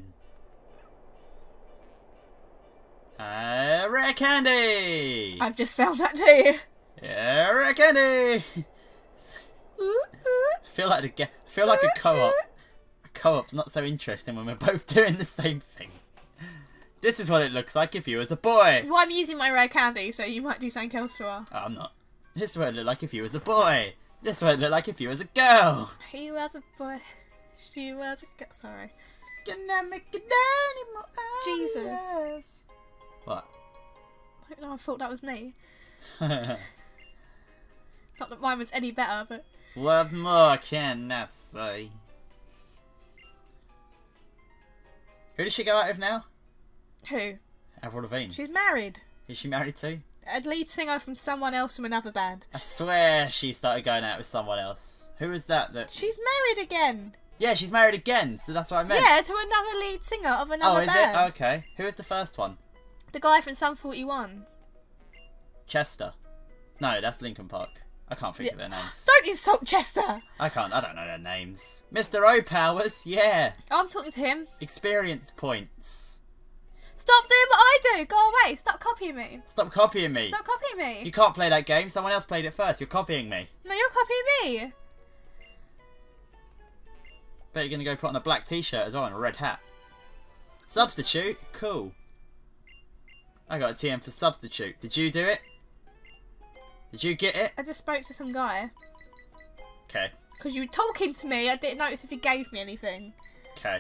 Uh, rare candy! I've just found that too. Yeah, rare candy! Ooh, ooh. I feel like a, ge- I feel like a co-op. A co-op's not so interesting when we're both doing the same thing. This is what it looks like if you was a boy. Well, I'm using my rare candy, so you might do something else to her. Oh, I'm not. This is what it looked like if you was a boy. This is what it looked like if you was a girl. He was a boy. She was a girl. Sorry. Can I make it any more Jesus. obvious? What? I don't know, I thought that was me. Not that mine was any better, but... What more can I say? Who does she go out with now? Who? Avril Lavigne. She's married. Is she married too? A lead singer from someone else from another band. I swear she started going out with someone else. Who is that? That She's married again. Yeah, she's married again, so that's what I meant. Yeah, to another lead singer of another Oh, is band. it? Okay. Who is the first one? The guy from Sum forty-one. Chester. No, that's Linkin Park. I can't think Yeah. of their names. Don't insult Chester. I can't. I don't know their names. Mister O Powers. Yeah. I'm talking to him. Experience points. Stop doing what I do. Go away. Stop copying me. Stop copying me. Stop copying me. You can't play that game. Someone else played it first. You're copying me. No, you're copying me. Bet you're gonna go put on a black t-shirt as well and a red hat. Substitute? Cool. I got a T M for substitute. Did you do it? Did you get it? I just spoke to some guy. Okay. Because you were talking to me. I didn't notice if he gave me anything. Okay.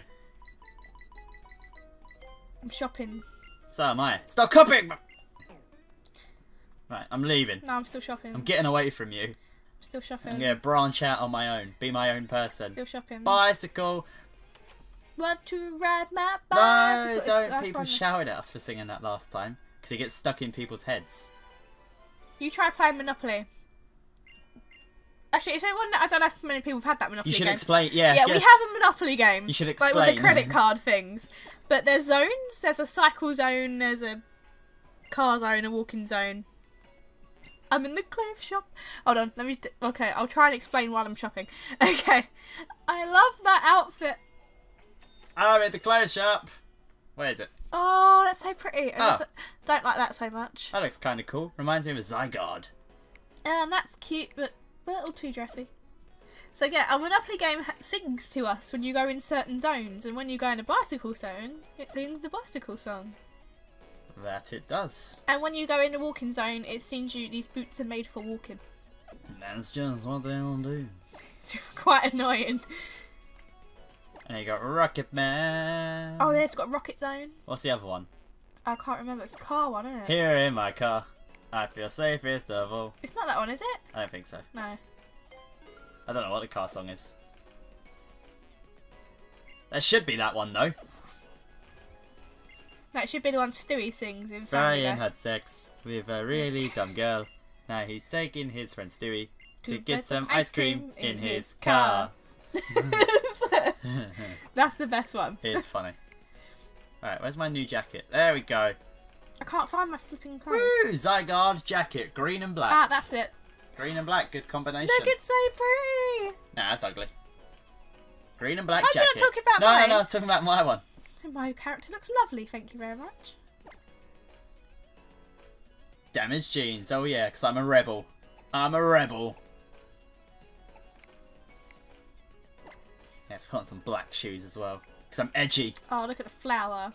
I'm shopping. So am I. Stop copying! Right, I'm leaving. No, I'm still shopping. I'm getting away from you. I'm still shopping. I'm gonna branch out on my own. Be my own person. Still shopping. Bicycle! Want to ride my No, bicycle? It's- don't. that's People one- shouted at us for singing that last time. Because it gets stuck in people's heads. You try playing Monopoly. Actually, is anyone? I don't know if many people have had that Monopoly You should game. explain. Yes, yeah, yes. we have a Monopoly game. You should Like with explain. the credit card things. But there's zones. There's a cycle zone. There's a car zone. A walking zone. I'm in the clothes shop. Hold on. Let me. Okay, I'll try and explain while I'm shopping. Okay. I love that outfit. I'm at the clothes shop. Where is it? Oh, that's so pretty. I Oh. just don't like that so much. That looks kind of cool. Reminds me of a Zygarde. Um, that's cute, but a little too dressy. So yeah, a Monopoly game ha- sings to us when you go in certain zones, and when you go in a bicycle zone, it sings the bicycle song. That it does. And when you go in a walking zone, it sings you these boots are made for walking. That's just what they'll do. It's quite annoying. And you got Rocket Man. Oh, there's got Rocket Zone. What's the other one? I can't remember. It's a car one, isn't it? Here in my car, I feel safest of all. It's not that one, is it? I don't think so. No. I don't know what the car song is. There should be that one though. No, it should be the one Stewie sings in Family Brian Guy. had sex with a really dumb girl. Now he's taking his friend Stewie to, To get get some some ice cream in his car. That's the best one. It's funny. Alright, where's my new jacket? There we go. I can't find my flipping clothes. Woo! Zygarde jacket, green and black. Ah, that's it. Green and black, good combination. Look, it's so pretty. Nah, that's ugly. Green and black Oh, you're jacket. not talking about no, mine. no, no, I was talking about my one. My character looks lovely, thank you very much. Damaged jeans. Oh yeah, because I'm a rebel. I'm a rebel. Yeah, let's put on some black shoes as well. Because I'm edgy. Oh, look at the flower.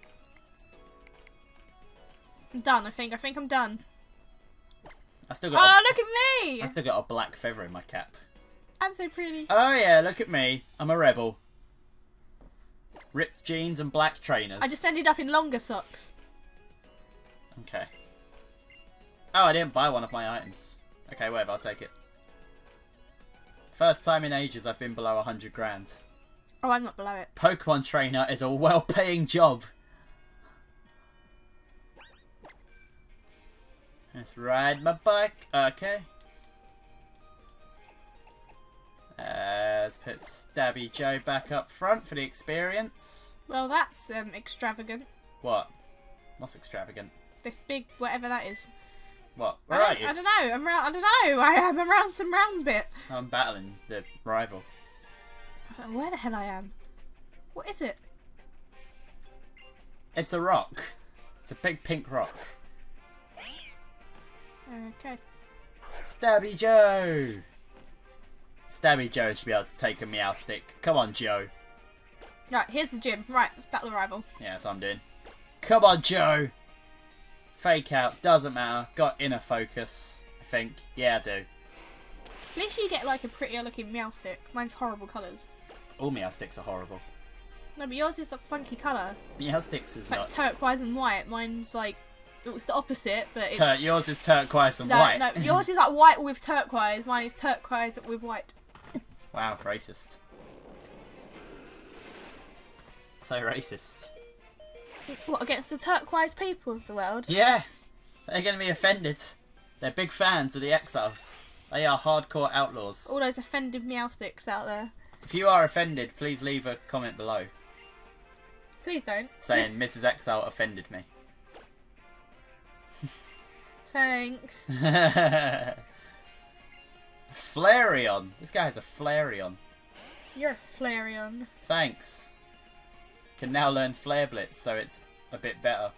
I'm done, I think. I think I'm done. I still got Oh, a, look at me! I still got a black feather in my cap. I'm so pretty. Oh yeah, look at me. I'm a rebel. Ripped jeans and black trainers. I just ended up in longer socks. Okay. Oh, I didn't buy one of my items. Okay, whatever, I'll take it. First time in ages I've been below a hundred grand. Oh, I'm not below it. Pokemon trainer is a well-paying job. Let's ride my bike. Okay. Uh, let's put Stabby Joe back up front for the experience. Well, that's um, extravagant. What? What's extravagant? This big, whatever that is. What? I Where are don't, you? I don't know. I'm round. I don't know. I am. I'm around some round bit. I'm battling the rival. I don't know where the hell I am. What is it? It's a rock. It's a big pink rock. Okay. Stabby Joe! Stabby Joe should be able to take a meow stick. Come on, Joe. Right, here's the gym. Right, it's battle rival. Yeah, that's what I'm doing. Come on, Joe! Fake out, doesn't matter. Got inner focus, I think. Yeah, I do. At least you get like a prettier looking meow stick. Mine's horrible colours. All meow sticks are horrible. No, but yours is a funky colour. Meow sticks is It's like not. turquoise and white. Mine's like, it's the opposite, but it's... Tur yours is turquoise and no, white. no, yours is like white with turquoise. Mine is turquoise with white. Wow, racist. So racist. What, against the turquoise people of the world? Yeah, they're going to be offended. They're big fans of the Exiles. They are hardcore outlaws. All those offended meow sticks out there. If you are offended, please leave a comment below Please don't. saying Missus Exile offended me. Thanks. Flareon. This guy has a Flareon. You're a Flareon. Thanks. Can now learn Flare Blitz, so it's a bit better.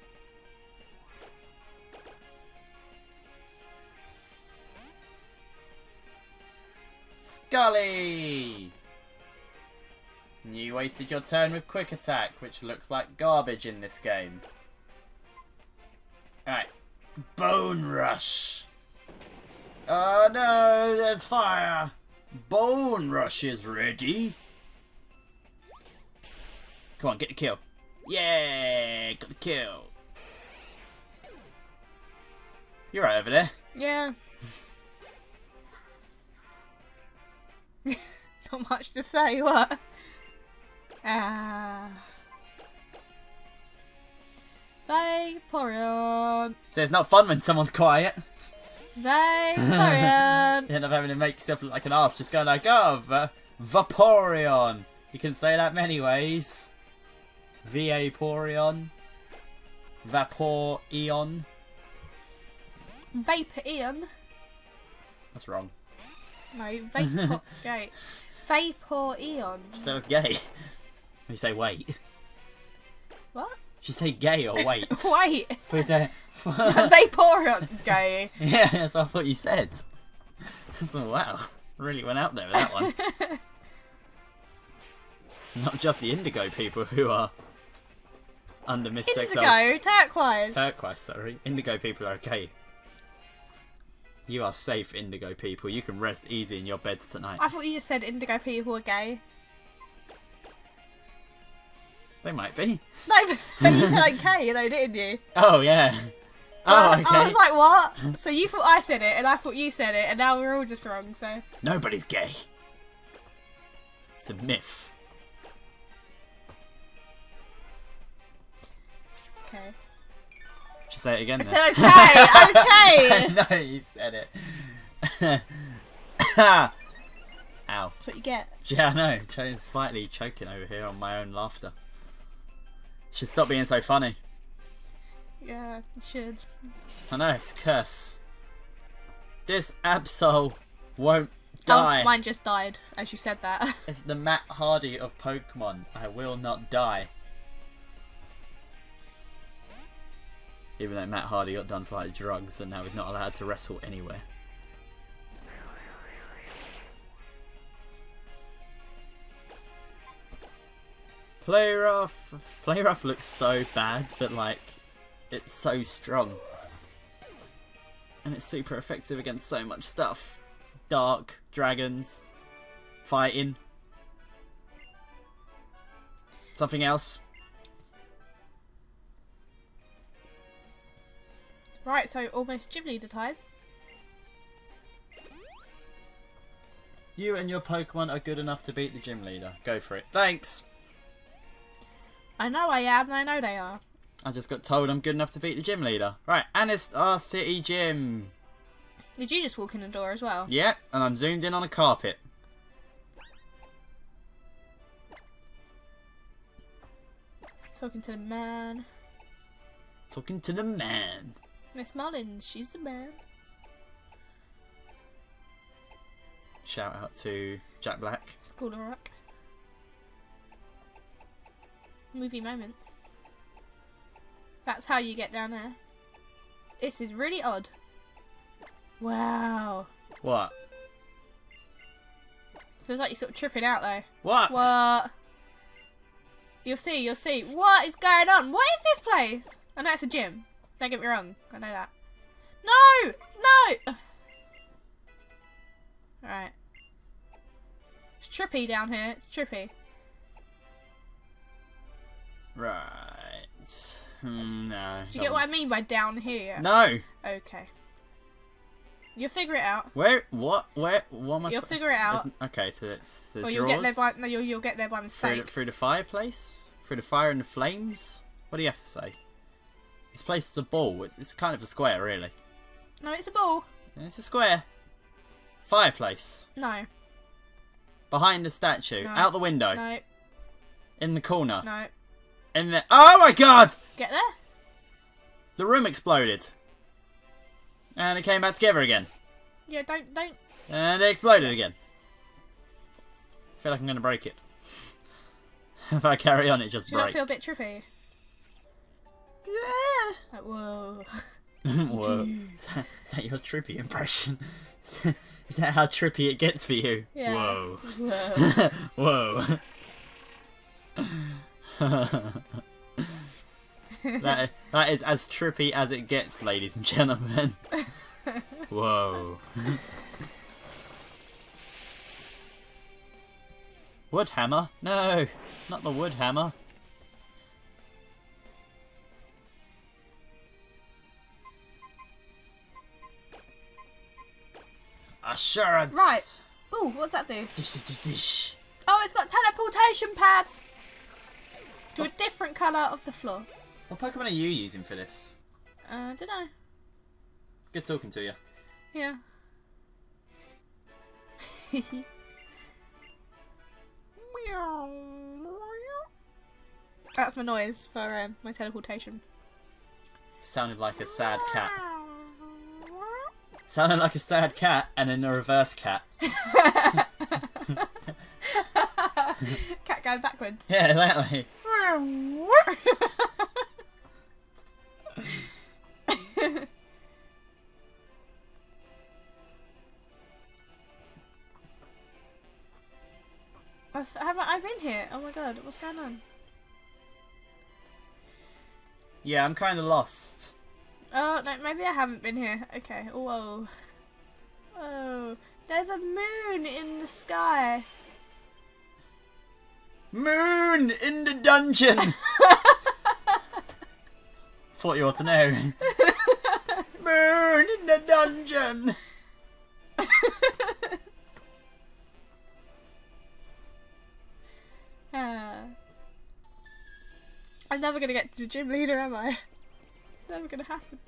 Scully! You wasted your turn with Quick Attack, which looks like garbage in this game. Alright. Bone Rush! Oh no, there's fire! Bone Rush is ready! Come on, get the kill. Yeah, got the kill. You're right over there. Yeah. Not much to say, what? Ah. Vaporeon. So it's not fun when someone's quiet. Vaporeon. You end up having to make yourself look like an arse, just going like, oh, Va Vaporeon. You can say that many ways. Vaporeon. Vaporeon. Vaporeon. That's wrong. No, Vapor. Great. Vaporeon. Sounds gay. You say wait. What? Did you say gay or wait? Wait. You say... Vaporeon. Gay. Yeah, that's what I thought you said. So, wow. Really went out there with that one. Not just the indigo people who are under Miss Exile's... Indigo, turquoise. Turquoise, sorry. Indigo people are okay. You are safe, indigo people. You can rest easy in your beds tonight. I thought you just said indigo people were gay. They might be. No, but you said like K though, didn't you? Oh, yeah. Oh, okay. I was like, what? So you thought I said it, and I thought you said it, and now we're all just wrong, so... Nobody's gay. It's a myth. Okay. Should I say it again I then? said okay, okay! No, you said it. Ow. That's what you get. Yeah, I know. Ch- slightly choking over here on my own laughter. Should stop being so funny. Yeah, you should. I know, it's a curse. This Absol won't die. Oh, mine just died, as you said that. It's the Matt Hardy of Pokemon. I will not die. Even though Matt Hardy got done for like drugs and now he's not allowed to wrestle anywhere. Play rough. Play rough looks so bad, but like, it's so strong. And it's super effective against so much stuff. Dark, dragons, fighting. Something else. Right, so almost gym leader time. You and your Pokemon are good enough to beat the gym leader. Go for it. Thanks! I know I am, and I know they are. I just got told I'm good enough to beat the gym leader. Right, Anastasia City Gym. Did you just walk in the door as well? Yeah, and I'm zoomed in on a carpet. Talking to the man. Talking to the man. Miss Mullins, she's the man. Shout out to Jack Black. School of Rock. Movie moments. That's how you get down there. This is really odd. Wow. What? Feels like you're sort of tripping out though. What? What? You'll see, you'll see. What is going on? What is this place? I know it's a gym. Don't get me wrong. I know that. No! No! Alright. It's trippy down here. It's trippy. Right. Hmm, no. Do you get what I mean by down here? No! Okay. You'll figure it out. Where? What? Where? What am I You'll sp- figure it out. There's- Okay, so it's the Or drawers. you'll get there by no, you'll you'll get there by through, mistake. the, through the fireplace? Through the fire and the flames? What do you have to say? This place is a ball. It's, it's kind of a square, really. No, it's a ball. It's a square. Fireplace. No. Behind the statue. No. Out the window. No. In the corner. No. In the... Oh my god! Get there? The room exploded. And it came back together again. Yeah, don't, don't. And it exploded again. I feel like I'm going to break it. If I carry on, it just Do you not breaks. feel a bit trippy? Yeah. Like, whoa. Whoa. Is that, is that your trippy impression? Is that how trippy it gets for you? Yeah. Whoa. Whoa. Whoa. that, that is as trippy as it gets, ladies and gentlemen. Whoa. Wood hammer? No, not the wood hammer. Assurance. Right. Ooh, what's that do? Dish, dish, dish, dish. Oh, it's got teleportation pads. To a different colour of the floor. What Pokemon are you using for this? Uh, don't know. Good talking to you. Yeah. That's my noise for um, my teleportation. Sounded like a sad cat. Sounded like a sad cat and then a reverse cat. Cat going backwards. Yeah, exactly. I've, haven't I been here? Oh my god, what's going on? Yeah, I'm kind of lost. Oh, no, maybe I haven't been here. Okay, whoa. Whoa. There's a moon in the sky. Moon in the dungeon! Thought you ought to know. Moon in the dungeon! uh, I'm never going to get to the gym leader, am I? Never going to happen.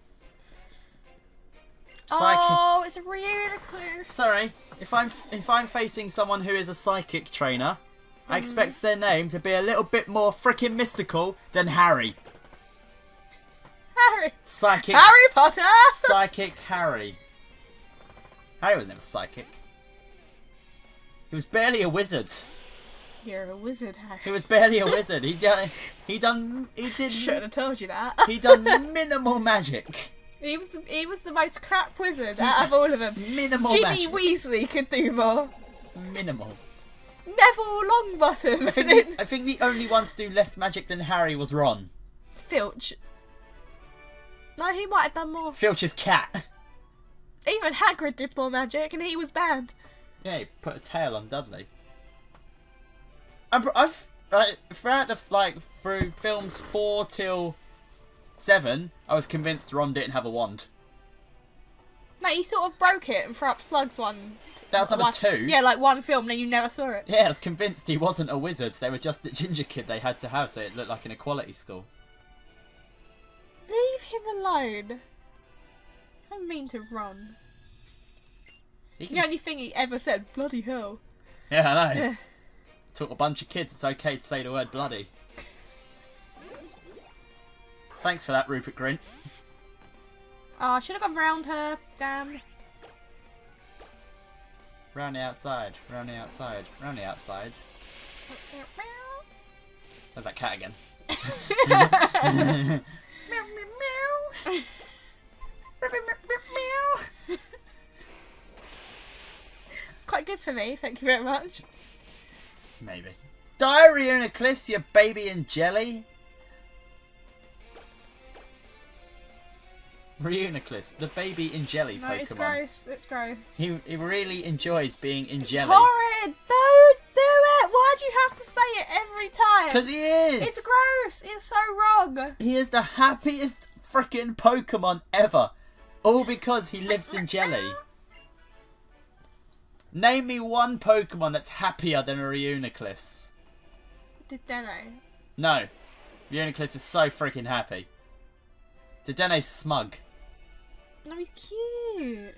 Psychic. Oh, it's a Reuniclus. Sorry, if I'm if I'm facing someone who is a psychic trainer, I expect their name to be a little bit more freaking mystical than Harry. Harry. Psychic. Harry Potter. Psychic Harry. Harry was never psychic. He was barely a wizard. You're a wizard, Harry. He was barely a wizard. He done. He done. He did. Shouldn't have told you that. He done minimal magic. He was the, he was the most crap wizard out of all of them. Minimal Ginny magic. Weasley could do more. Minimal. Neville Longbottom. I think, the, I think the only one to do less magic than Harry was Ron. Filch. No, he might have done more. Filch's cat. Even Hagrid did more magic, and he was banned. Yeah, he put a tail on Dudley. I'm, I've like, throughout the like through films four till seven, I was convinced Ron didn't have a wand. No, he sort of broke it and threw up slugs one. That was number one, two. Yeah, like one film, then you never saw it. Yeah, I was convinced he wasn't a wizard. They were just the ginger kid they had to have, so it looked like an equality school. Leave him alone. I mean to Ron. He can... The only thing he ever said, bloody hell. Yeah, I know. Taught a bunch of kids it's okay to say the word bloody. Thanks for that, Rupert Grint. Oh, I should have gone round her. Damn. Round the outside, round the outside, round the outside. There's that cat again. Meow, meow, meow. It's quite good for me, thank you very much. Maybe. Diary Unicliffe, you baby and jelly. Reuniclus, the baby in jelly No, Pokemon. it's gross. It's gross. He he really enjoys being in jelly. Horrid! Don't do it! Why do you have to say it every time? Because he is! It's gross! It's so wrong! He is the happiest freaking Pokemon ever. All because he lives in jelly. Name me one Pokemon that's happier than a Reuniclus. Did Deno? No. Uniclus is so freaking happy. Dedene's smug. No, he's cute.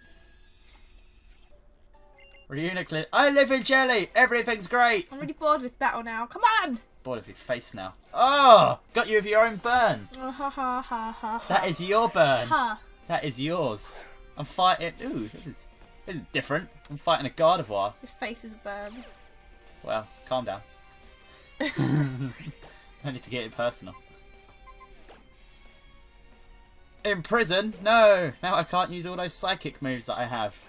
Reuniclus, I live in jelly. Everything's great. I'm really bored of this battle now. Come on. Bored of your face now. Oh, got you with your own burn. Oh, ha ha ha ha. ha. That is your burn. Ha. That is yours. I'm fighting. Ooh, this is this is different. I'm fighting a Gardevoir. His face is burned. Well, calm down. I need to get it personal. In prison? No! Now I can't use all those psychic moves that I have.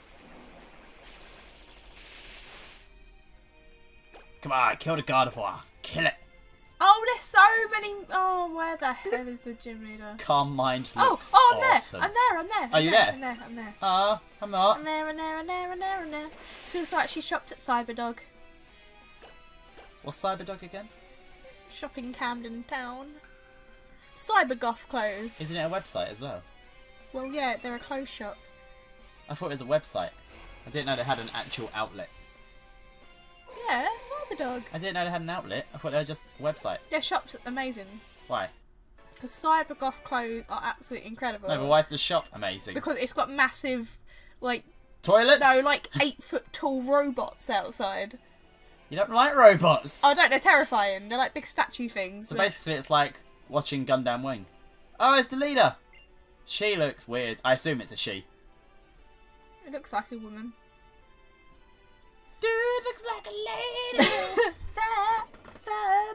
Come on, kill the Gardevoir. Kill it. Oh, there's so many. Oh, where the hell is the gym leader? Calm mind Oh, looks oh, I'm awesome. there. I'm there. I'm there. Are I'm you there? there? I'm there. I'm there. Ah, I'm not. I'm there. I'm there. I'm there. I'm there. I'm there. I'm there. She looks like she shopped at Cyberdog. What's Cyberdog again? Shopping Camden Town. Cybergoth clothes. Isn't it a website as well? Well, yeah, they're a clothes shop. I thought it was a website. I didn't know they had an actual outlet. Yeah, Cyberdog. I didn't know they had an outlet. I thought they were just a website. Their shop's amazing. Why? Because Cybergoth clothes are absolutely incredible. No, but why is the shop amazing? Because it's got massive, like... Toilets? No, like eight foot tall robots outside. You don't like robots? Oh, don't, they're terrifying. They're like big statue things. So but- basically it's like watching Gundam Wing. Oh, it's the leader! She looks weird. I assume it's a she. It looks like a woman. Dude looks like a lady! that, that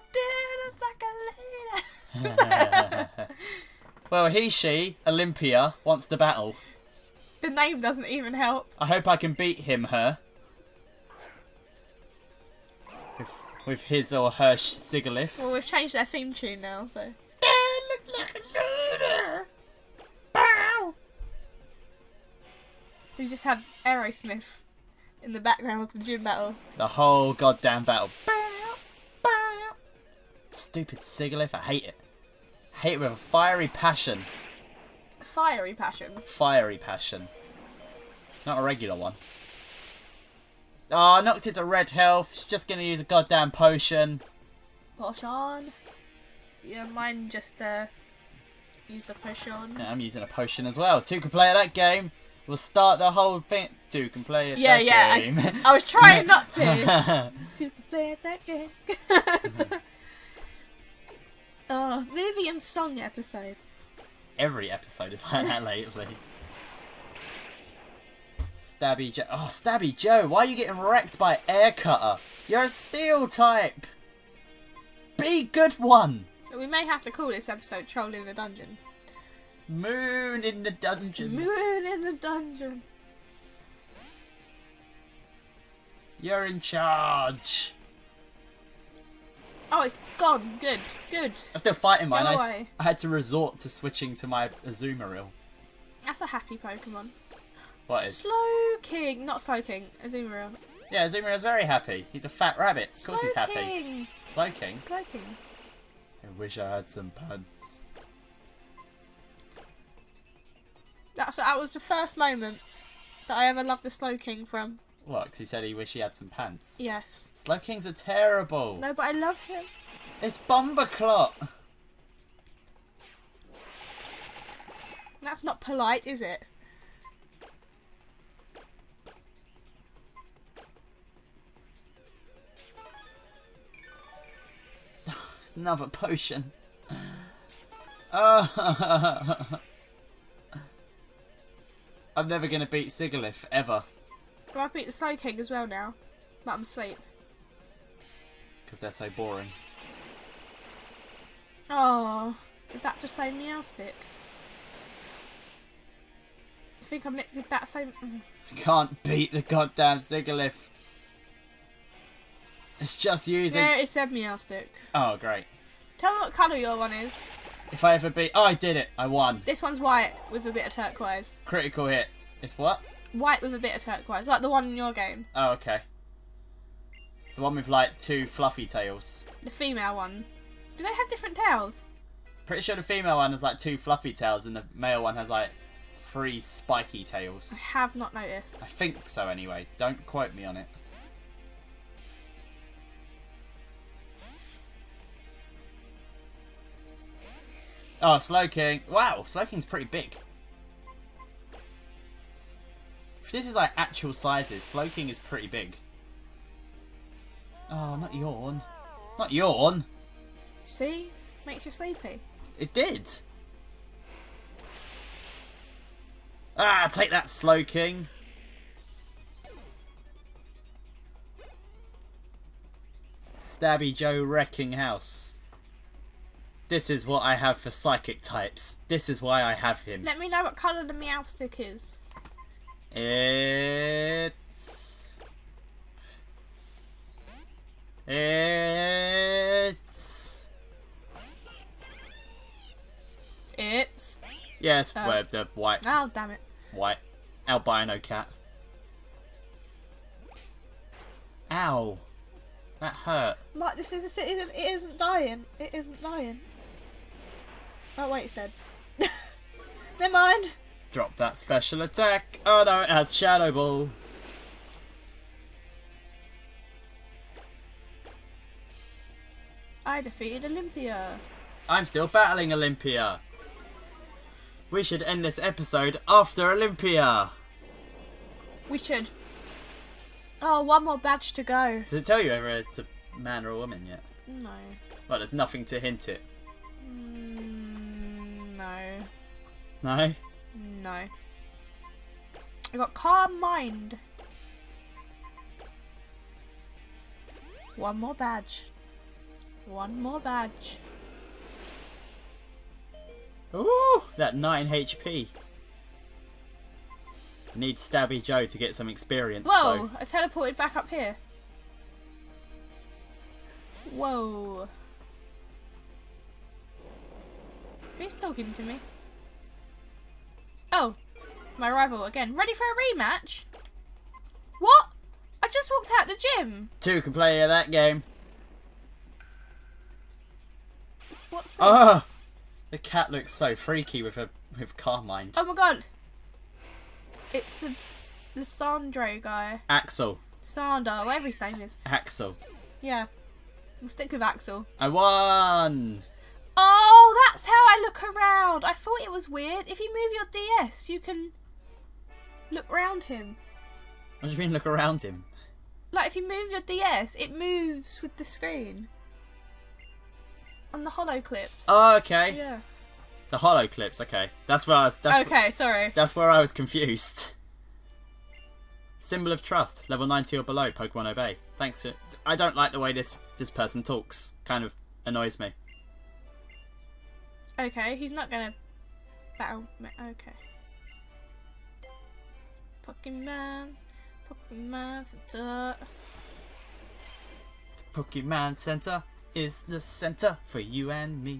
dude looks like a lady. Well, he, she, Olympia, wants to battle. The name doesn't even help. I hope I can beat him, her. With, with his or her Sigalith. Well, we've changed their theme tune now, so... Dude looks like a lady! Bow! We just have Aerosmith in the background of the gym battle. The whole goddamn battle. Stupid Sigalith, I hate it. I hate it with a fiery passion. Fiery passion. Fiery passion. Not a regular one. Oh, knocked it to red health. She's just gonna use a goddamn potion. Potion. Yeah, mine just uh, used a potion. Yeah, I'm using a potion as well. Two can play at that game. We'll start the whole thing. Two can play at Yeah, that yeah. game. I, I was trying not to. Two can play at that game. Oh, movie and song episode. Every episode is like that lately. Stabby Joe. Oh, Stabby Joe, why are you getting wrecked by Air Cutter? You're a steel type. Be good one. We may have to call this episode Troll in the Dungeon. Moon in the dungeon. Moon in the dungeon. You're in charge. Oh, it's gone. Good, good. I'm still fighting mine. Go I had, away. I had to resort to switching to my Azumarill. That's a happy Pokemon. What is? Slow King, not Slow King, Azumarill. Yeah, Azumarill's very happy. He's a fat rabbit. Of course Slow he's happy. King. Slow King. Slow King. I wish I had some pants. That's that was the first moment that I ever loved the Slow King from. What? Because he said he wish he had some pants. Yes. Slow Kings are terrible. No, but I love him. It's Bomberclot. That's not polite, is it? Another potion. Uh, I'm never going to beat Sigalith, ever. But I beat the Slow King as well now. But I'm asleep. Because they're so boring. Oh, did that just say Meowstic? I think I did that say... Mm. Can't beat the goddamn Sigalith. It's just using... Yeah, it said Meowstic. Oh, great. Tell me what colour your one is. If I ever beat... Oh, I did it. I won. This one's white with a bit of turquoise. Critical hit. It's what? White with a bit of turquoise, like the one in your game. Oh, okay. The one with, like, two fluffy tails. The female one. Do they have different tails? Pretty sure the female one has, like, two fluffy tails and the male one has, like, three spiky I tails. have not noticed. I think so, anyway. Don't quote me on it. Oh, Slowking. Wow, Slowking's pretty big. If this is like actual sizes, Slowking is pretty big. Oh, not yawn. Not yawn. See? Makes you sleepy. It did. Ah, take that, Slowking. Stabby Joe Wrecking House. This is what I have for psychic types. This is why I have him. Let me know what colour the Meowstic is. It's... It's... It's... Yes, Oh. well, the white, Oh, damn it. white albino cat. Ow. That hurt. Like, this is a, it, isn't, it isn't dying. It isn't dying. Oh, wait, it's dead. Never mind. Drop that special attack. Oh no, it has Shadow Ball. I defeated Olympia. I'm still battling Olympia. We should end this episode after Olympia. We should. Oh, one more badge to go. Does it tell you whether it's a man or a woman yet? No. Well, there's nothing to hint it. Mm, no. No? No. I got Calm Mind. One more badge. One more badge. Ooh, that nine H P. I need Stabby Joe to get some experience. Whoa! Though. I teleported back up here. Whoa. Who's talking to me? Oh, my rival again. Ready for a rematch? What? I just walked out the gym. Two can play that game. What's this? Ah, the cat looks so freaky with a with Carmine. Oh my god. It's the Lissandro guy. Axel. Sander, whatever his name is. Axel. Yeah. We'll stick with Axel. I won. Oh, that's how I look around. I thought it was weird. If you move your D S, you can look around him. What do you mean look around him? Like, if you move your D S, it moves with the screen. On the holo clips. Oh, okay. Yeah. The hollow clips. Okay, that's where I was. That's Okay, sorry. That's where I was confused. Symbol of trust, level ninety or below, Pokemon Obey. Thanks. To, I don't like the way this this person talks. Kind of annoys me. Okay, he's not gonna battle me. Okay. Pokemon. Pokemon Center. Pokemon Center is the center for you and me.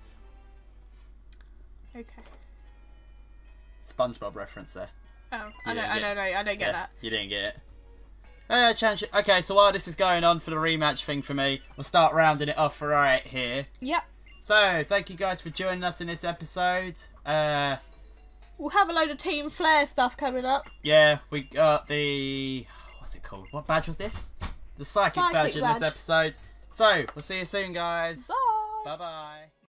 Okay. SpongeBob reference there. Oh, You I don't, didn't I get- don't know. I don't get Yeah, that. you didn't get it. Uh, chance. Okay, so while this is going on for the rematch thing for me, we'll start rounding it off right here. Yep. So, thank you guys for joining us in this episode. Uh, We'll have a load of Team Flare stuff coming up. yeah, we got the... What's it called? What badge was this? The Psychic, Psychic badge in badge. this episode. So, we'll see you soon, guys. Bye. Bye-bye.